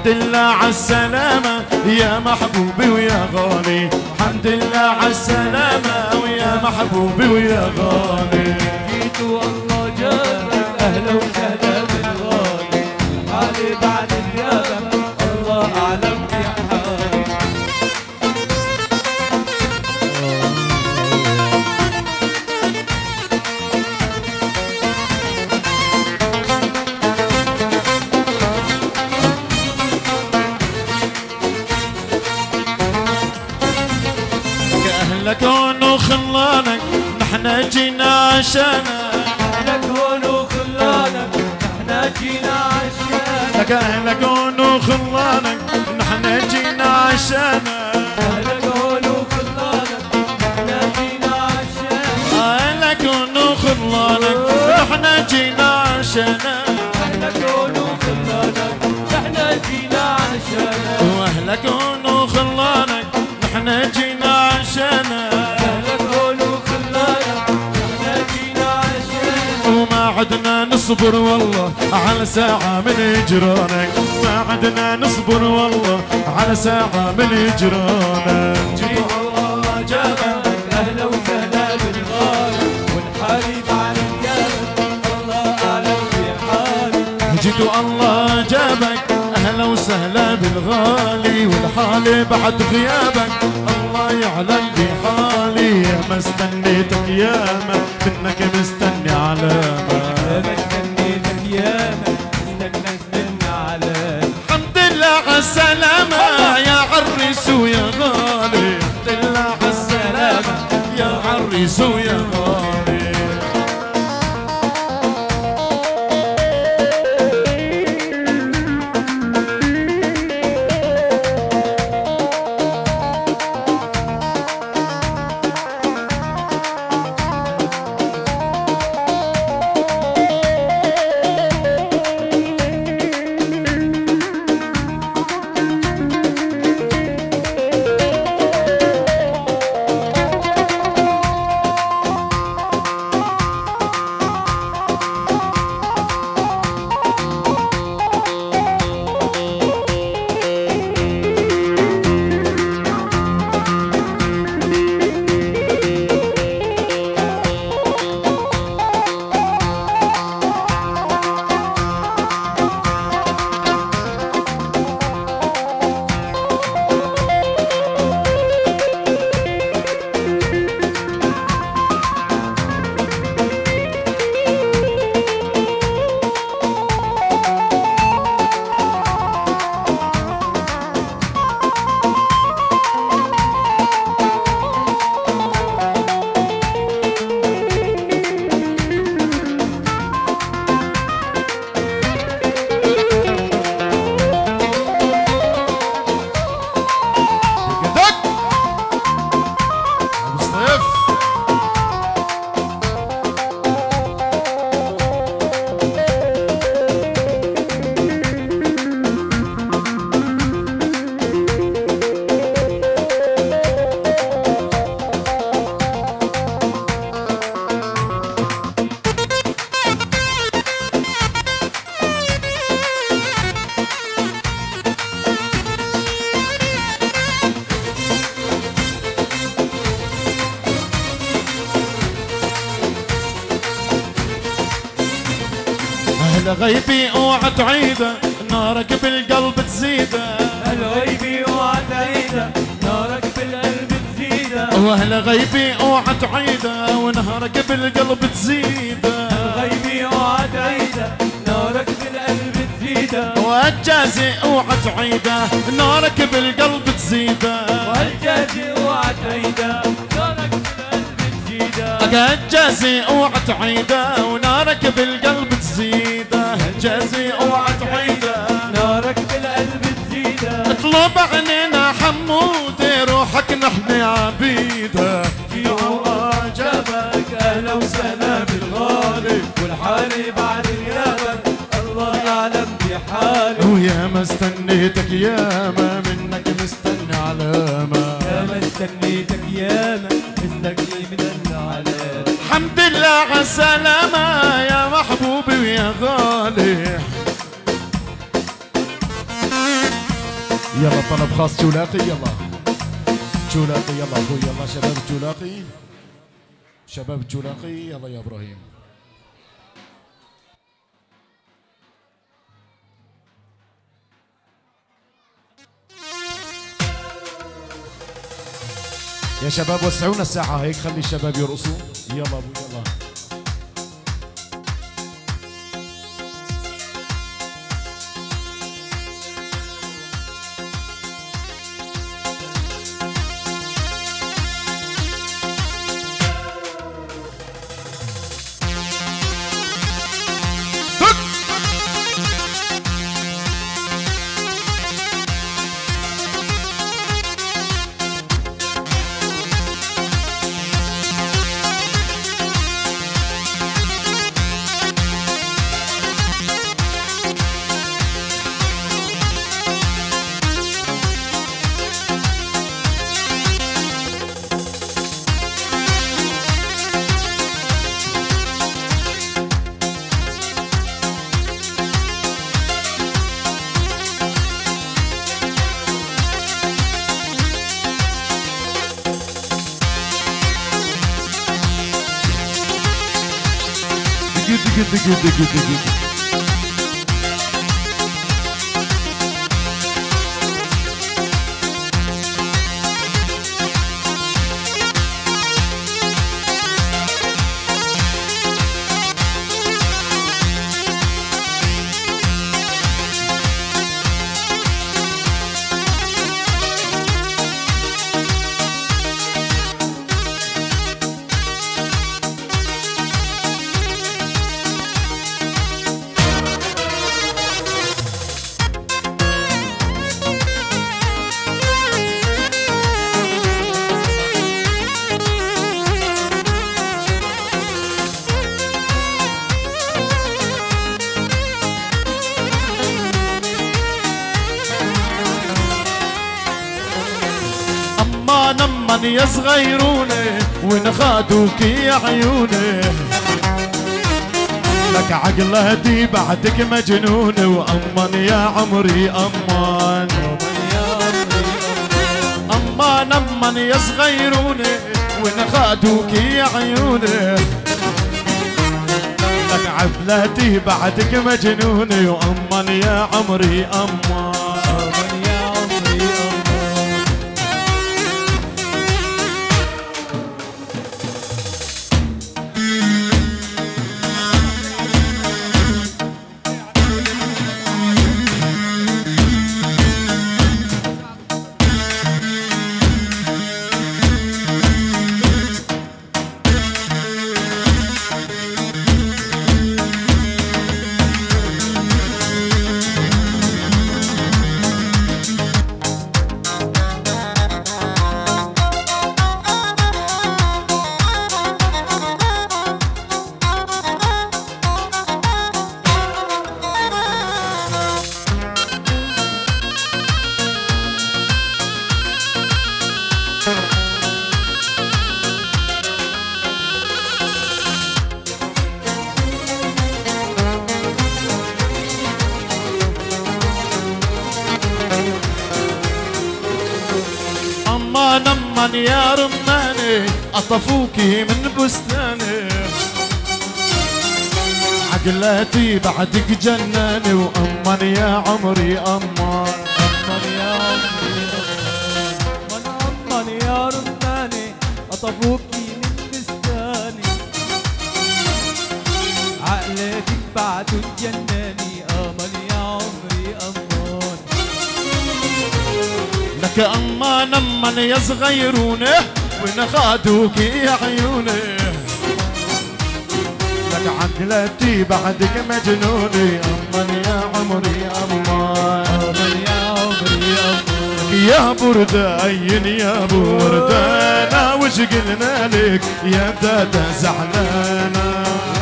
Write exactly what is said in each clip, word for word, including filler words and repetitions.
لله عالسلامة يا محبوبي ويا غالي، الحمد لله عالسلامة ويا محبوبي ويا غالي. جيت والله جابك أهلا وسهلا بالغالي، حالي بعد غيابك الله أعلم بحالي. أهلك هون وخلانك نحنا جينا عشانك، أهلك هون وخلانك نحنا جينا عشانك، لك أهلك هون وخلانك نحنا جينا عشانك، أهلك هون وخلانك نحنا جينا عشانك، أهلك هون وخلانك نحنا جينا عشانك، أهلك هون وخلانك نحنا جينا عشانك، وأهلك هون وخلانك نحنا جينا عشانك، أهلك هون وخلانك نحنا جينا عشانك، وما عدنا نصبر والله على ساعة من هجرانك، ما عدنا نصبر والله على ساعة من هجرانك. جيت والله جابك أهلا وسهلا بالغالي، والحالي بعد غيابك الله أعلم بحالي. جيت الله جابك أهلا وسهلا بالغالي، والحالي بعد غيابك الله يعلم بحالي. يا ما استنيتك ياما منك مستني علامة، ما استنيتك ياما استنيت مني علامة. الحمد لله عالسلامة يا عريس ويا غالي، الحمد لله عالسلامة يا عريس ويا غالي. أهل غيبي اوعى تعيده نارك بالقلب تزيده، أهل غيبي اوعى تعيده نارك بالقلب تزيده، واهل غيبي اوعى تعيده ونهرك بالقلب تزيده، أهل غيبي اوعى تعيده نارك بالقلب تزيده، والجازي اوعى تعيده نارك بالقلب تزيده، والجازي اوعى تعيده نارك بالقلب تزيده، الجازي اوعى تعيده ونارك بالقلب تزيده، الجازي اوعى تعيده نارك بالقلب تزيده، اطلب عنينا حمودي روحك نحن عبيده. جيت الله جابك اهلا وسهلا بالغالي، والحالي بعد غيابك الله اعلم بحالي. ويا ما استنيتك ياما منك مستني علامه، يا ما استنيتك ياما مستني من العلامه. الحمد لله عالسلامه يا محبوبي ويا غالي. يلا طلب خاص جولاقي يلا جولاقي يلا اخوي يلا شباب الجولاقي شباب الجولاقي يلا يا ابراهيم. يا شباب وسعونا الساحة هيك خلي الشباب يرقصوا يلا ابو يلا. دقي دقي دقي دقي نمن يا صغيروني ونخادوك يا عيوني لك عقلتي بعدك مجنونة وأمان يا عمري أمان أمان أمان يا صغيروني ونخادوك يا عيوني لك عقلتي بعدك مجنونة وأمان يا عمري أمان نمان يا رماني قطفوكي من بستاني عقلاتي بعدك جناني وأمان يا عمري أمان أمان يا عمري أمان أمان يا رماني قطفوكي من بستاني عقلاتك بعدك جناني أمان يا عمري أمان لك أمان أمان يا صغيروني ونخادوك يا عيوني لك عقلتي بعدك مجنوني أمان يا عمري أمان أمان يا عمري أمان يا بردين يا بردانة وش قلنا لك يا بدادة زعلانة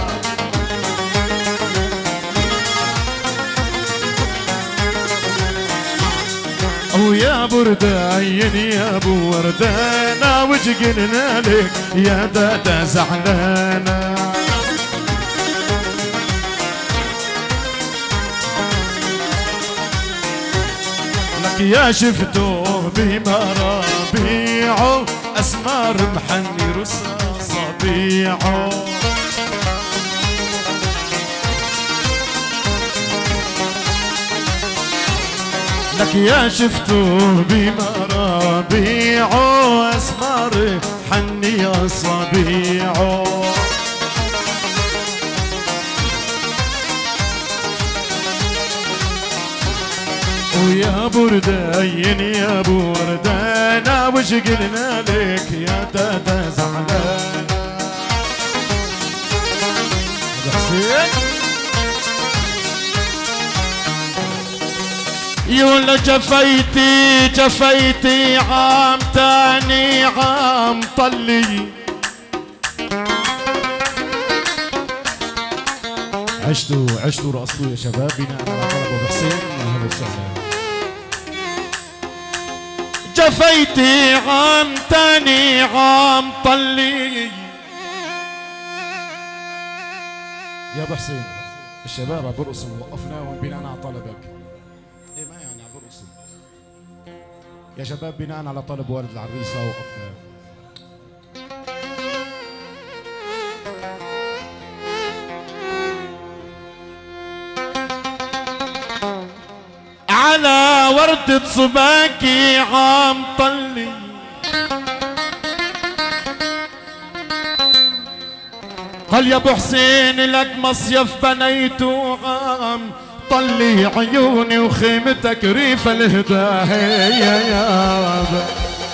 ويا بردين يا ابو وردانة وش قلنا لك يا دادا زعلانة لك لك يا شفتوه بمرابيعه اسمار محني رصاصبيعه لك يا شفتوه بمرابيعه اسمار حني اصابيعه ويا بردين يا بردانا وش قلنا لك يا دادا زعلان يقول جفيتي جفيتي عام تاني عام طلي عشتوا عشتوا رقصتوا يا شباب بناء على طلب ابو حسين. اهلا وسهلا. جفيتي عام تاني عام طلي يا ابو حسين الشباب برقصوا وقفنا وبناء على طلبك. ايه ما يعني عم برقصوا يا شباب بناء على طلب والد العريسه وقفنا. على وردة صباكي عام طلي قال يا ابو حسين لك مصيف بنيته عام طلي عيوني وخيمتك ريف الهدايا يا ابا.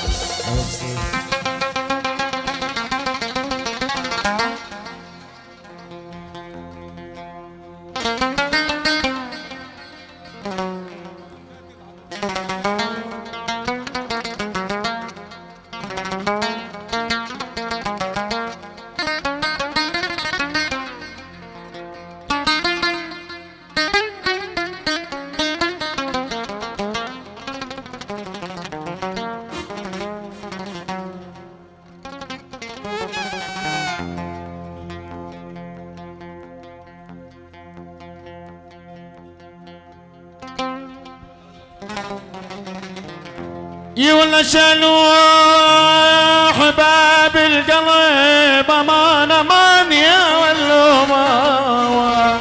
يولا شالوا احباب القلب امان امان يا ولوما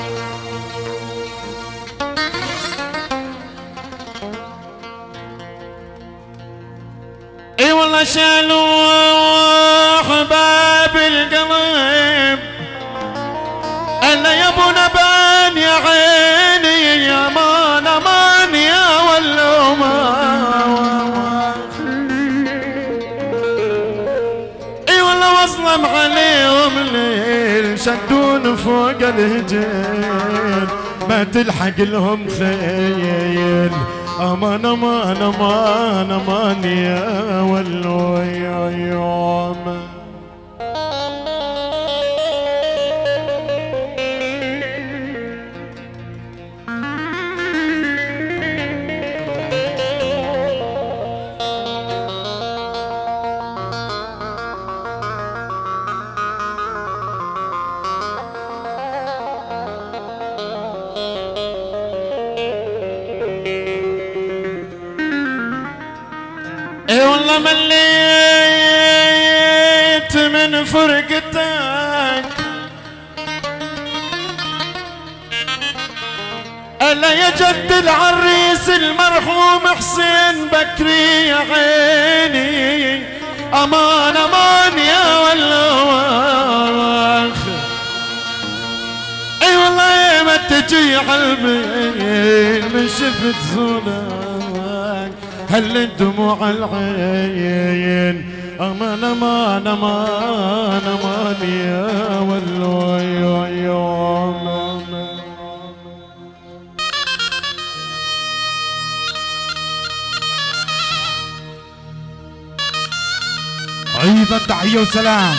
اي والله شالوا احباب القلب انا يا ابو نبان يا عيني يا امان امان يا ولوما واظلم عليهم الليل شدون فوق الهجين ما تلحق لهم خيل امان امان امان امان يا ولو يا يوم. اي والله مليت من فرقتك الا يا جد العريس المرحوم حسين بكري يا عيني امان امان يا ولوخ. اي والله ما تجي عالبين من شفت زولك هل الدموع العين امان امان امان امان يا ولو يا يوم. ايضا تحيه وسلام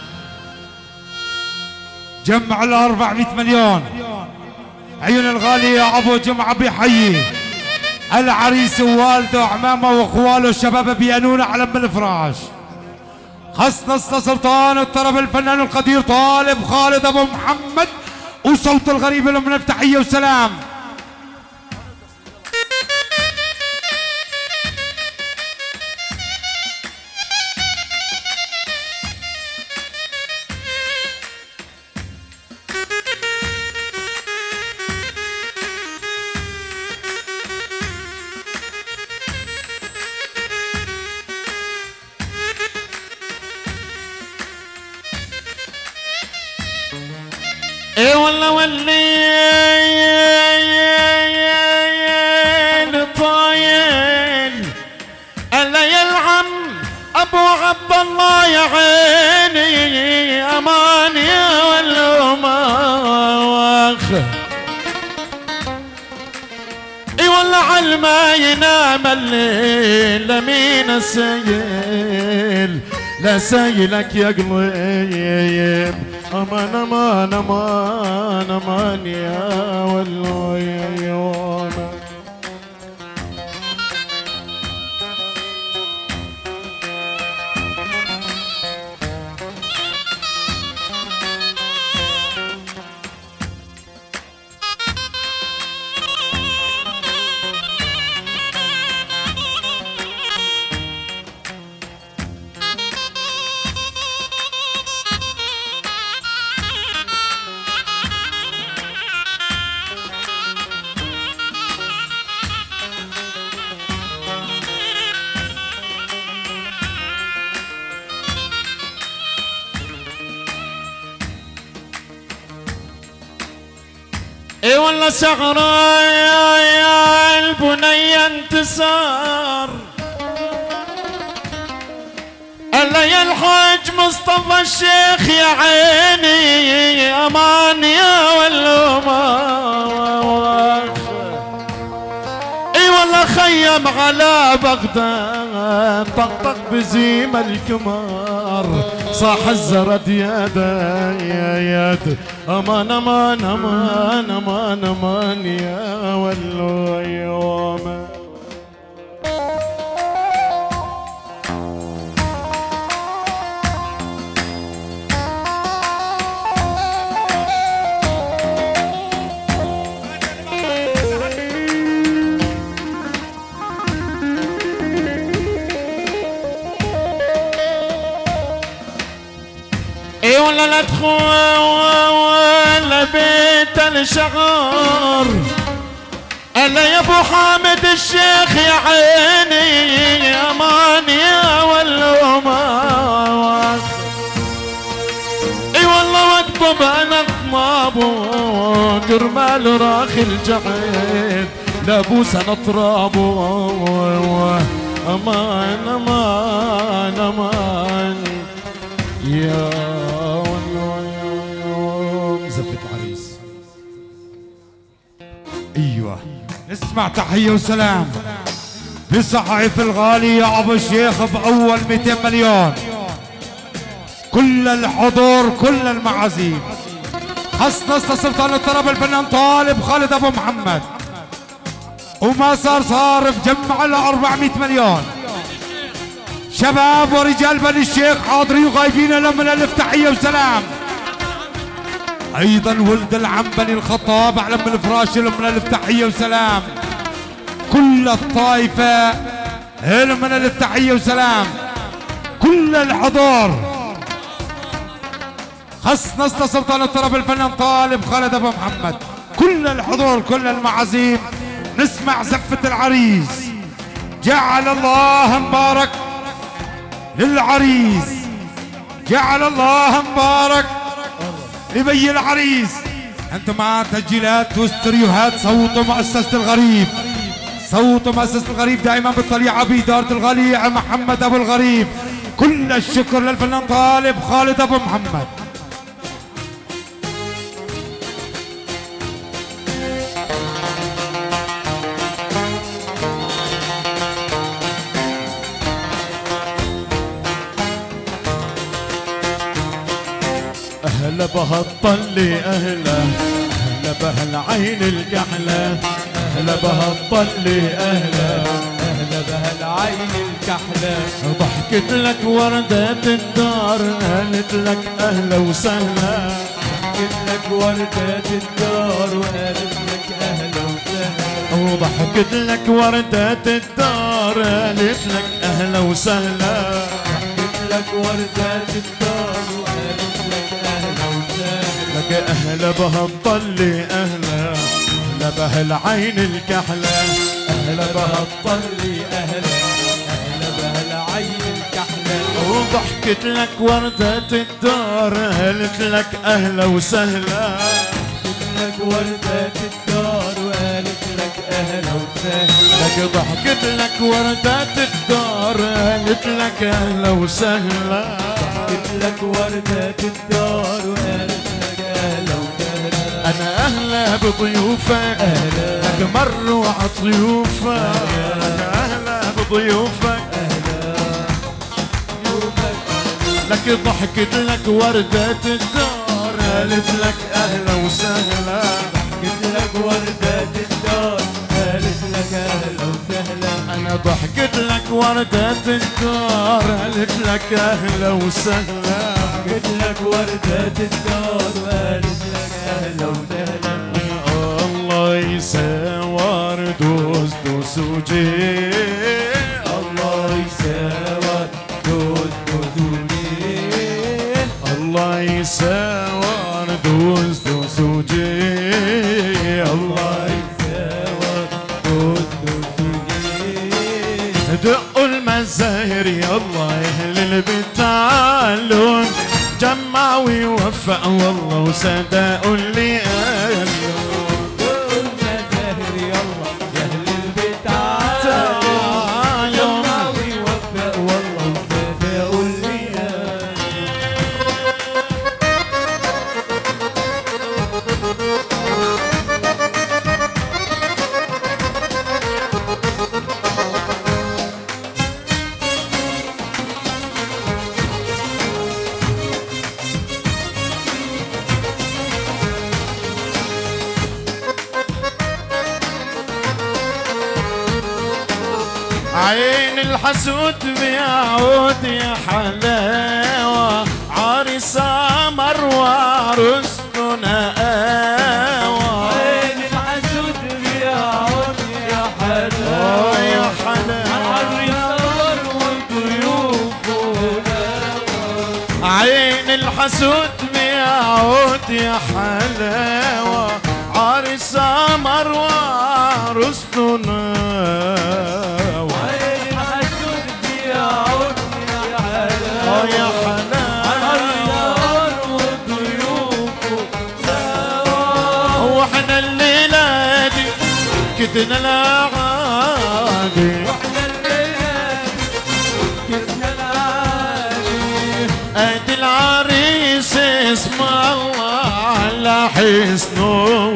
جمع ال أربعمئة مليون عيون الغالي يا ابو جمعه بيحيي العريس ووالده وعمامه واخواله الشباب بيانون على ام الفراش. خصنص سلطان الطرب الفنان القدير طالب خالد ابو محمد وصوت الغريب لهم تحيه وسلام. اي والله والليل طايل الا يلعن ابو عبد الله يا عيني امان يا والله اي والله علما ينام الليل لمين سيل لا سايلك يا قليب امان امان امان امان يا والله يا يوم اي والله سهرة يا يا البنية انتصار الا يا الحاج مصطفى الشيخ يا عيني امان يا والله اي والله خيم على بغداد طقطق بزيم الكمار صاح الزرد يا يا يد امان امان امان امان امان يا والله يوم اي والله لا تدخل بيت الشغار الا يا ابو حامد الشيخ يا عيني امان يا والله اي والله واكتب انا اطنابه كرمال راخي الجحيد لابوس انا ترابه امان امان امان يا والله زفت العريس. ايوه نسمع تحيه وسلام بصحيف الغالي يا ابو الشيخ باول مئتين مليون كل الحضور كل المعازيم خص سلطان الطرب الفنان طالب خالد ابو محمد وما صار صار بجمع ال أربعمئة مليون شباب ورجال بني الشيخ حاضرين وغايبين لمن الف تحيه وسلام. ايضا ولد العم بني الخطاب على من الفراش لمن الف تحيه وسلام. كل الطائفه لمن الف تحيه وسلام. كل الحضور خص نصر سلطان الطرب الفنان طالب خالد ابو محمد كل الحضور كل المعازيم. نسمع زفه العريس جعل الله مبارك للعريس جعل الله مبارك لبي العريس. انتم مع تسجيلات واستريوهات صوتوا مؤسسة الغريب صوتوا مؤسسة الغريب دائما بالطليعة بإدارة الغالي محمد ابو الغريب. كل الشكر للفنان طالب خالد ابو محمد. أهلا بهالطلي أهلا أهلا بهالعين الكحلة أهلا بهالطلي أهلا أهلا بهالعين الكحلة ضحكت لك وردة الدار قالت لك أهلا وسهلا ضحكت لك وردة الدار وقالت لك أهلا وسهلا وضحكت لك وردة الدار قالت لك أهلا وسهلا ضحكت لك وردة الدار وقالت لك أهلا وسهلا لك أهلا بهالطلي أهلا أهلا بهالعين الكحلة أهلا بهالطلي أهلا أهلا بهالعين الكحلة وضحكت لك وردة الدار قالت لك أهلا وسهلا لك وردة الدار وقالت لك أهلا وسهلا. لك ضحكت لك وردات الدار قالت لك اهلا وسهلا. ضحكت لك وردة الدار وقالت لك أهلا وسهلا. انا اهلا بضيوفك أهلا لك مروا عطيوفك. انا اهلا بضيوفك لك ضحكت لك وردات الدار قالت لك اهلا وسهلا. ضحكت لك وردة الدار قالت لك أهلا وسهلا. انا ضحكت لك وردات الدار قالت لك اهلا وسهلا. ضحكت لك وردة الدار وقالت لك أهلا وسهلا. الله يساور دوس دوس وجي. الله يساور دوس دوس وجي. الله يساور دوس دوس وجي. الله يساور دوس دوس وجي. دقوا المزاهر يلا اهل البيت تعالوا جمع ويوفق والله وصدقوا اللي قالوا. دقوا المزاهر يلا يا أهل البيت تعالوا جمع ويوفق والله وصدقوا اللي عين الحسود بيعود يا حلاوة عريس عمر وعروسته نقاوة. عين الحسود بيعود يا حلاوة يا حلاوة عالرياض وضيوفه عين الحسود بيعود يا حلاوة عريس عمر وعروسته نقاوة. عين الحسود بيعود يا حلاوة يا حلاوة عالرياض وضيوفه واحنا الليلة دي كدنا الأعادي. واحنا الليلة كدنا العادي. ادي العريس اسم الله على حسنه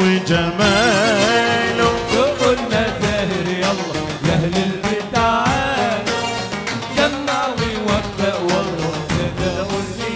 وجماله. دقوا المزاهر يلا يا أهل البيت تعالوا جمع ويوفق والله صدقوا اللي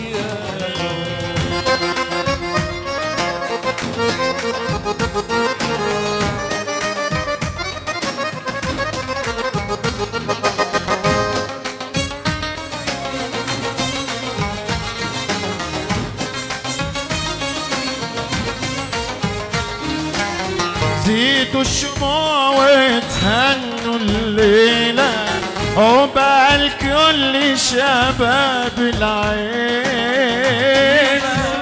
زيدوا الشموع وتهنوا الليلة عقبال كل شباب العين.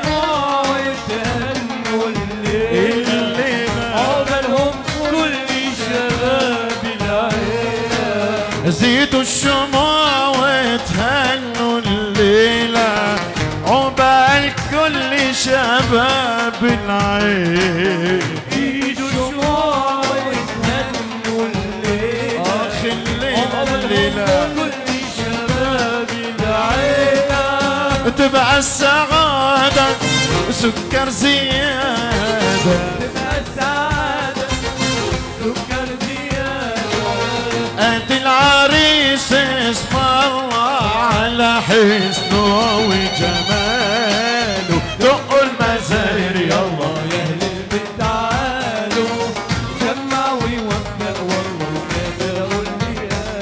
ويتهنوا الليلة عقبالهم كل شباب العين. زيدوا الشموع وتهنوا الليلة عقبال كل شباب العين. ايدوا الشموع ويتهنوا الليلة اخ الليلة الليلة كل شباب العين. تبقى السعادة سكر زيادة. تبقى السعادة سكر زيادة. ادي العريس اسم الله على حسنه وجماله. دقوا المزاهر يلا يا أهل البيت تعالوا جمع ويوفق والله صدقوا اللي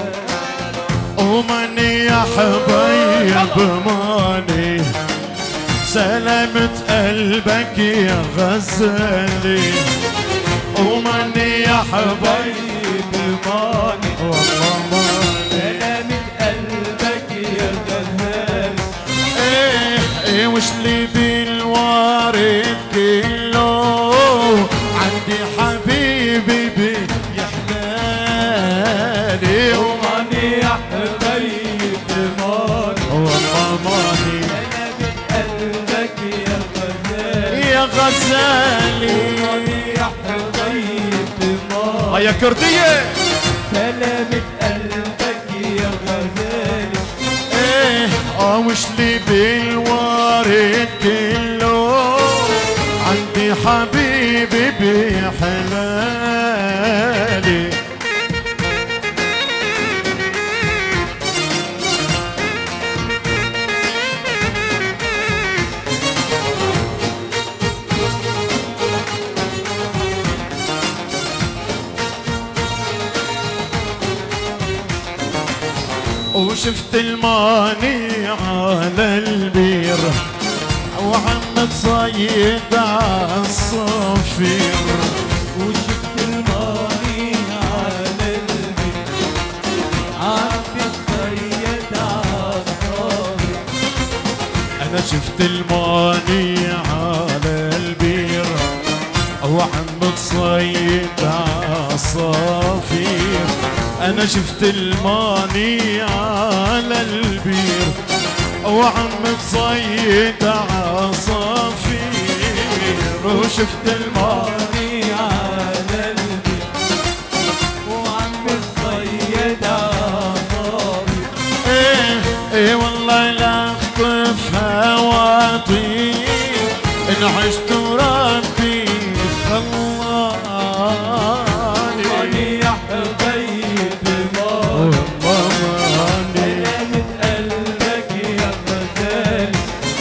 وماني يا حبايب ماني سلامة قلبك يا غزالي. وماني يا حبايب ماني والله ماني سلامة قلبك يا غزال. ايه ايه وش لي بالوارد كله عندي حبيبي بيحلالي. وماني يا حبايب ماني والله ماني سلامة قلبك يا غزال. يا غزالي يا حبيب ما هيا كردية سلامة قلبك يا غزالي ايه اه وش لي بالوارد كله عندي حبيبي بحلالي وشفت الماني على البير وعم تصيد عالصفير وشفت الماني على البير عم بتصيد عالصفير انا شفت الماني على البير وعم تصيد عالصفير انا شفت الماني على البير وعم تصيد عصافير وشفت الماني على البير وعم تصيد عصافير ايه ايه والله لا اخطف هواطير ان عشت ربي الله يا حبيب ما سلامة قلبك يا غزالي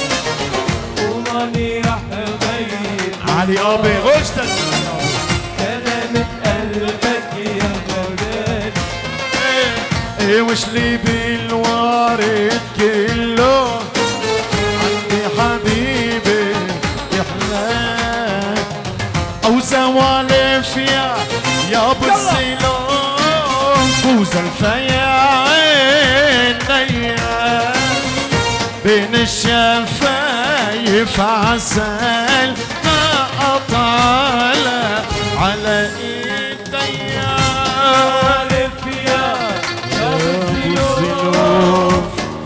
وماني يا حبيب علي ابي غشتك سلامة قلبك يا غزالي ايه وش لي بالوارد كله عندي حبيبي يحلى او سوالف يا يا ابو السلام فوز الفياعينيا بين الشفايف عسل ما اطال على ايديا سوالف يا يا ابو السلوف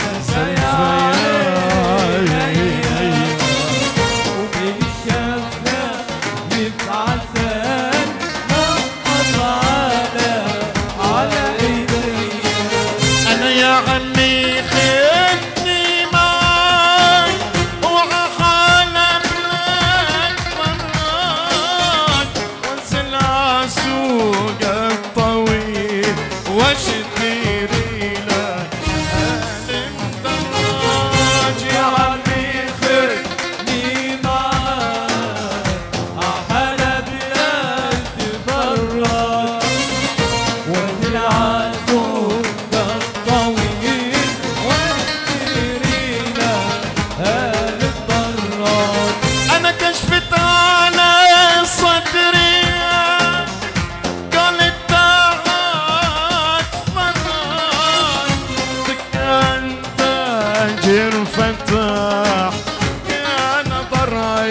وبين الشفايف عسل ما أطال على إيديا انا يا عمي خدني معاك وعحالة بلاك مرات وانزل عالسوق الطويل واشتري لك المدراج يا عمي خدني معاك أحلى بلاد تفرج وانزل عالسوق الطويل واشترينا هالبراج انا كشفت على صدري قالت تعال فراج كان تاجر فتاح يا نظر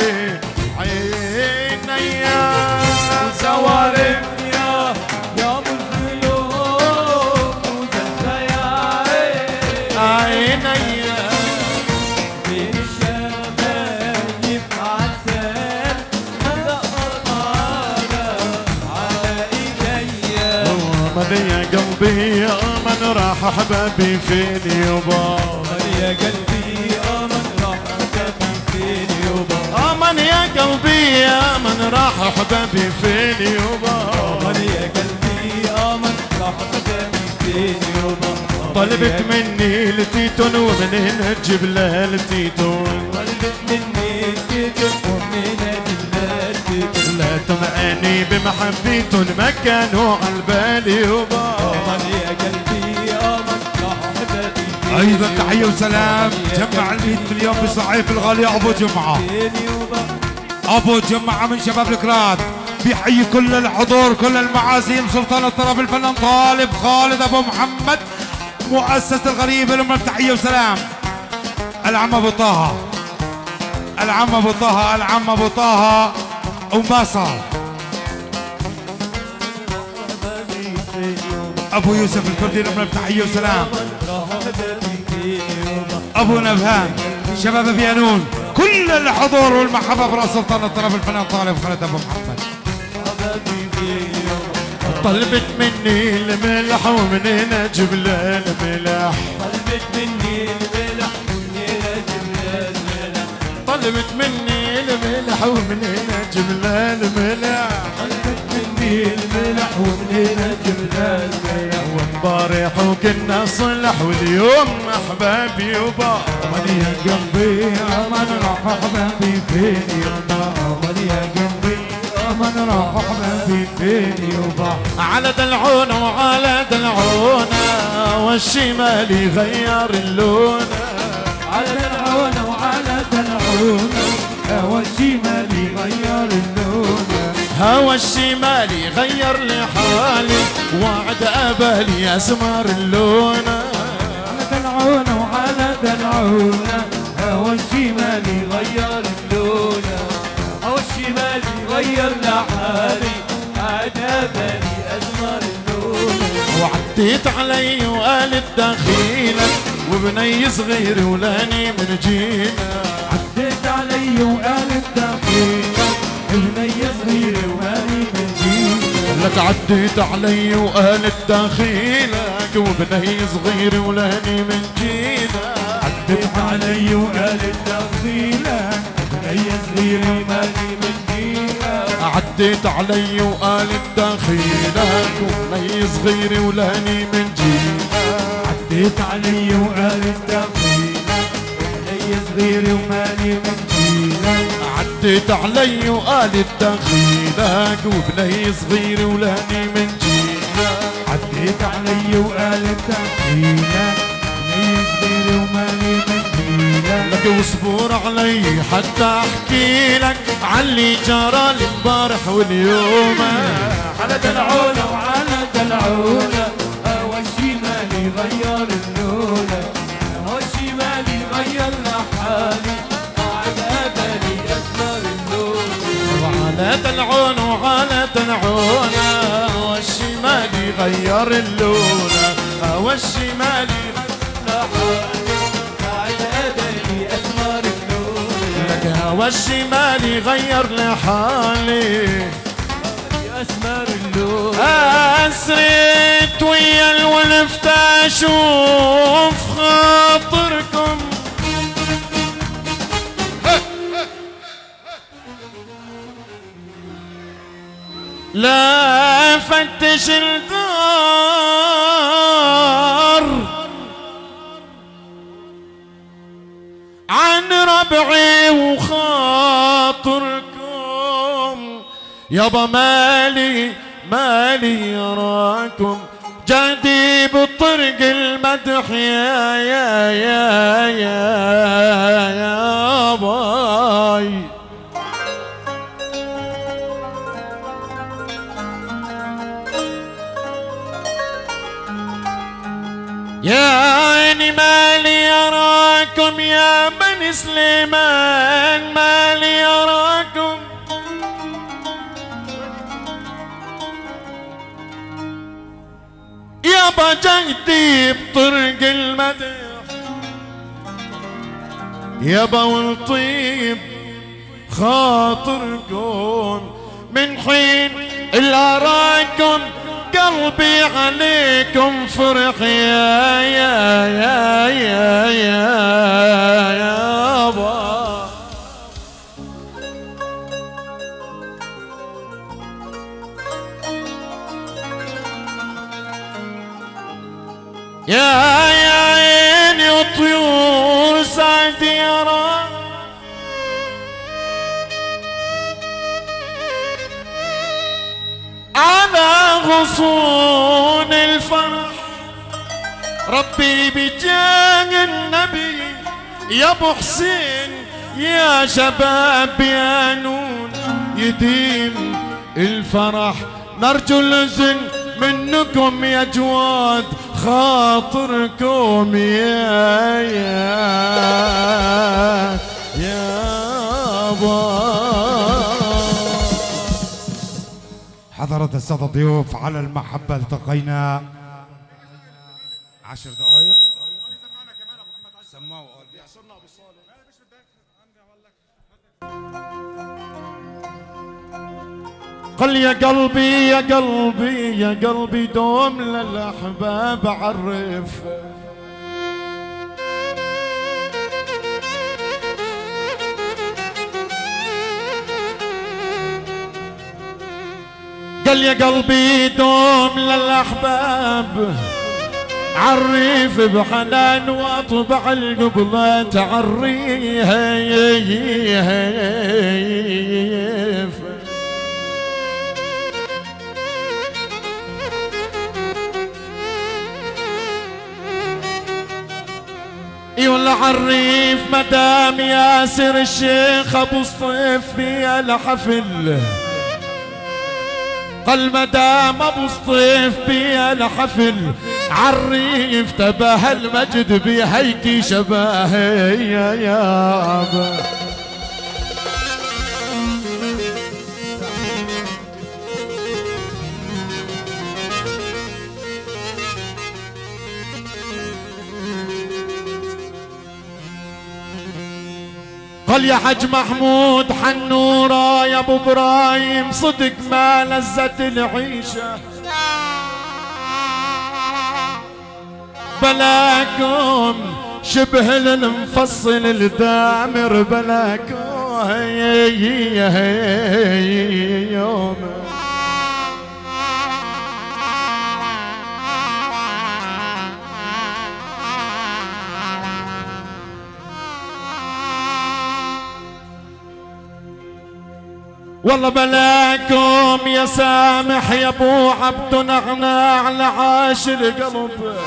عيني سوالف يا يا ابو السلوك وزلفة يا عين عيني بين الشبايب عسل هذا أطال على إيديا مالي يا قلبي من راح احبابي فين يبا يا قلبي أمن راح أحبابي فين يوبا امن يا قلبي يا من راح احبابي فين يبا أمن يا قلبي أمن راح أحبابي فين يوبا طلبت مني لتيتون ومن هنا تجيب لها لتيتون طلبت مني تيتون ومن هنا لا تمعني بمحبيتون ما كانوا عالبال يبا أمن يا قلبي أمن راح أحبابي فين ايضا يوبا. تحيه وسلام جمع ال مئة مليون بصعيف الغالي ابو جمعه فين يوبا ابو جمعه من شباب الكرات بيحيي كل الحضور كل المعازيم سلطان الطرب الفنان طالب خالد ابو محمد مؤسسه الغريب لهم تحيه وسلام العم ابو طه العم ابو طه العم ابو طه وما صار ابو يوسف الكردي لهم تحيه وسلام ابو نبهان شباب بيانون كل الحضور والمحبة براس سلطان الطرب الفنان طالب خالد ابو محمد. طلبت مني الملح ومنين اجيب لها الملح. طلبت مني الملح ومنين اجيب لها الملح. طلبت مني الملح ومنين اجيب لها الملح. طلبت مني الملح ومنين اجيب لها الملح. وامبارح وكنا صلح واليوم احبابي وبا. امل يا قلبي امل راح احبابي فين يابا. امل يا قلبي امل راح احبابي فين يابا. على دلعونا وعلى دلعونا والشمال يغير اللون. على دلعونا وعلى دلعونا والشمال يغير اللون. هوا الشمال يغير لي حالي وعد أبالي أسمر اللون. على دلعونا وعلى دلعونا هوا الشمال يغير اللون. هوا الشمال يغير لحالي عاد أبالي أسمر اللون. وعديت علي وقالت دخيلك وبني صغير ولاني من جينا. عديت علي وقالت دخيلك بني صغير ومالي من جيلك. لك عديت علي وقالت دخيلك وبني صغير ولاني من جينا. عديت علي وقالت دخيلك بني صغير ومالي من جيلك. عديت علي وقالت دخيلك وبني صغير ولاني من جينا. عديت علي وقالت دخيلك بني صغير ومالي من جيلك. عديت علي وقالت دخيلك وبني صغير ولاني من جينا. عديت علي وقالت دخيلك بني صغير ومالي من جيلك. لك واصبر علي حتى احكي لك عاللي جرى لي امبارح واليوم. على دلعونا وعلى دلعونا هوا الشمال يغير اللون. هوا الشمال يغير لحالي قاعد أبالي أسمر اللون. وعلى دلعون وعلى دلعونا والشمال يغير اللون. والشمال لحالي قاعد أبالي أسمر اللون. لك هوا الشمال يغير لحالي أسمر اللون. أسرت ويا الولف أشوف خاطركم. لا فتش الدار عن ربعي وخاطركم. يابا مالي مالي يراكم جدي بطرق المدح يا يا يا يا يا باي. يا عيني مالي يراكم يا بني سليمان مالي يراكم. يابا جهدي بطرق المدح يابا والطيب خاطركم. من حين اللي اراكم قلبي عليكم فرح يا يا يا يا يا يابا. يا يا عيني وطيور سعديرة على غصون الفرح. ربي بجاه النبي يا ابو حسين يا شباب يا نون يديم الفرح. نرجو الأذن منكم يا جواد خاطركم يا يا يا با. حضرت السادة الضيوف على المحبة التقينا عشر دقائق. سمعوا قل يا قلبي يا قلبي يا قلبي دوم للأحباب عرف قال يا قلبي دوم للأحباب عريف بحنان واطبع القبلة تعريها يقول عريف مدام ياسر الشيخ ابو سطيف في الحفل قال مدام ابو سطيف في الحفل عريف تبه المجد بهيكي شباهي يا يابا قال يا حج محمود حنورة يا ابو ابراهيم صدق ما لذت العيشة بلاكم شبه المفصل الدامر بلاكم يوم والله بلاكم يا سامح يا ابو عبد نعناع لعاش القلب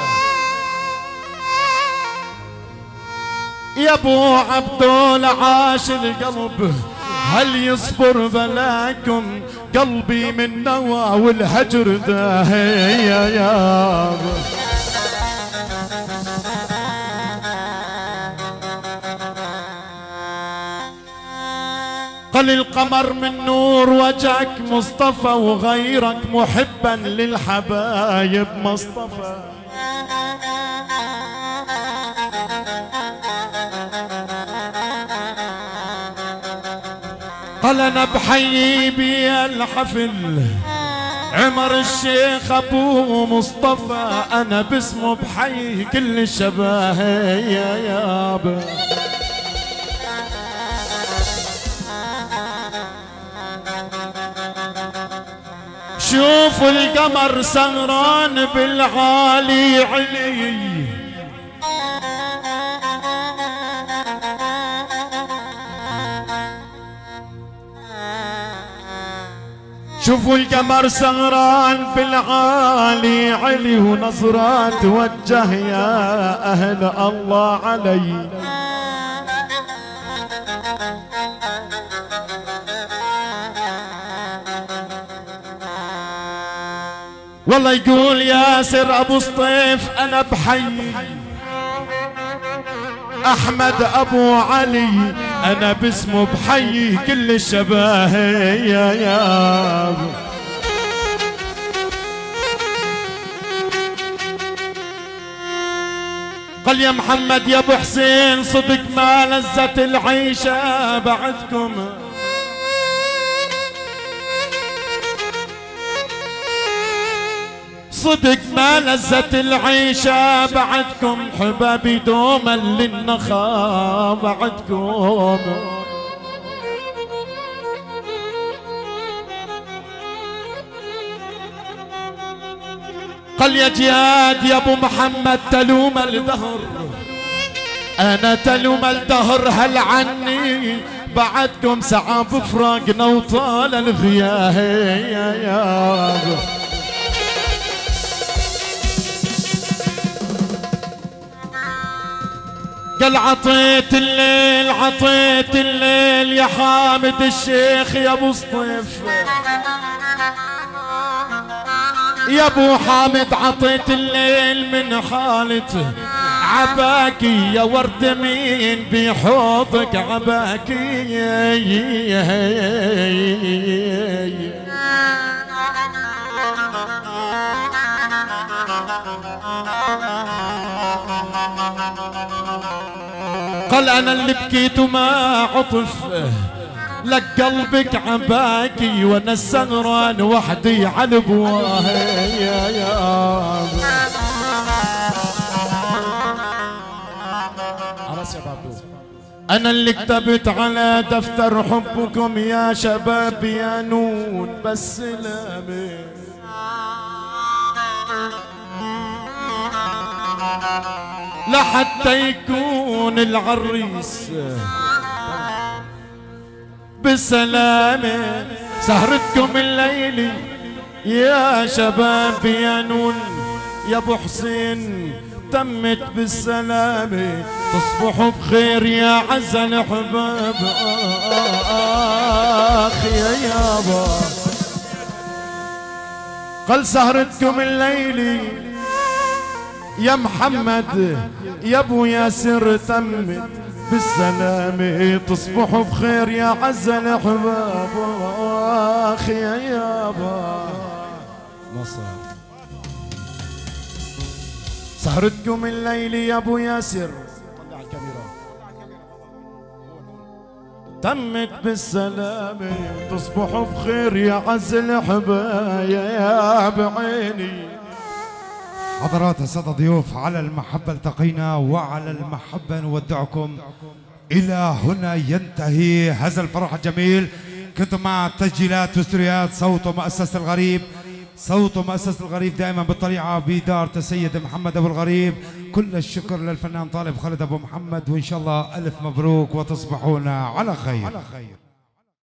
يا ابو عبد لعاش القلب هل يصبر بلاكم قلبي من نوى والهجر ده يا يابا قل القمر من نور وجهك مصطفى وغيرك محبا للحبايب مصطفى قال انا بحيي بي الحفل عمر الشيخ ابو مصطفى انا باسمه بحيي كل الشباب يا يابا شوفوا القمر سهران بالعالي علي شوفوا القمر سهران بالعالي علي ونظرات توجه يا أهل الله علي والله يقول ياسر ابو سطيف انا بحيي احمد ابو علي انا باسمه بحيي كل الشباب يا يا قال يا محمد يا ابو حسين صدق ما لذت العيشه بعدكم صدق ما لذت العيشة بعدكم حبابي دوما للنخا بعدكم قال يا جياد يا ابو محمد تلوم الدهر انا تلوم الدهر هل عني بعدكم سعى بفراقنا وطال الغياب يا يا قال عطيت الليل عطيت الليل يا حامد الشيخ يا ابو سطيف يا ابو حامد عطيت الليل من حالته عباكي يا ورد مين بحوضك عباكي قال انا اللي بكيت وما عطف لك قلبك عباكي وانا السهران وحدي على ابواه يا يا خلاص يا بابو. انا اللي كتبت على دفتر حبكم يا شباب يا نون بس سلامي لحتى يكون العريس بالسلامة. سهرتكم الليلة يا شباب يا نون يا ابو حسين تمت بالسلامة. تصبحوا بخير يا عز الحباب آخ يا يابا. قال سهرتكم الليلة يا محمد يا ابو ياسر تمت بالسلامة. تصبحوا بخير يا عز الحباب آخ يا يابا. مصر سهرتكم الليلة يا ابو ياسر طلع الكاميرا تمت بالسلامة. تصبحوا بخير يا عز الحباب يا بعيني. حضرات السادة ضيوف على المحبة التقينا وعلى المحبة نودعكم. إلى هنا ينتهي هذا الفرح الجميل. كنتم مع تسجيلات واستريات صوت مؤسسة الغريب. صوت مؤسسة الغريب دائما بالطليعة بدار السيد محمد أبو الغريب. كل الشكر للفنان طالب خالد أبو محمد وإن شاء الله ألف مبروك وتصبحون على خير.